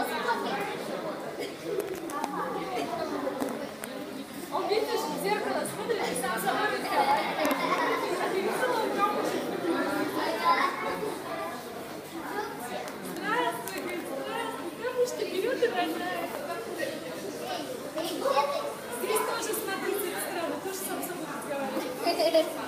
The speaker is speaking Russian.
Он, видишь, в зеркало смотрит и сам собой разговаривает. Здравствуй, говорит, здравствуй. Бабушка берет и рожает. Здесь тоже смотрите странно, тоже сам собой разговаривает.